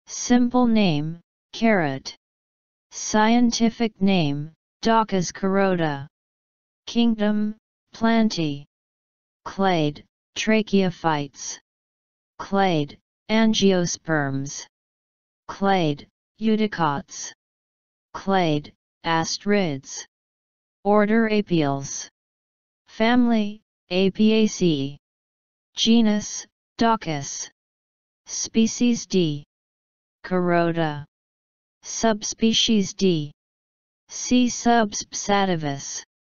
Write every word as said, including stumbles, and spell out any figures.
Simple name, carrot. Scientific name, Daucus carota. Kingdom, Plantae. Clade, Tracheophytes. Clade, Angiosperms. Clade, Eudicots. Clade, Astrids. Order Apiales. Family, Apiaceae. Genus, Daucus. Species D. Carota. Subspecies D. C. subsp. sativus.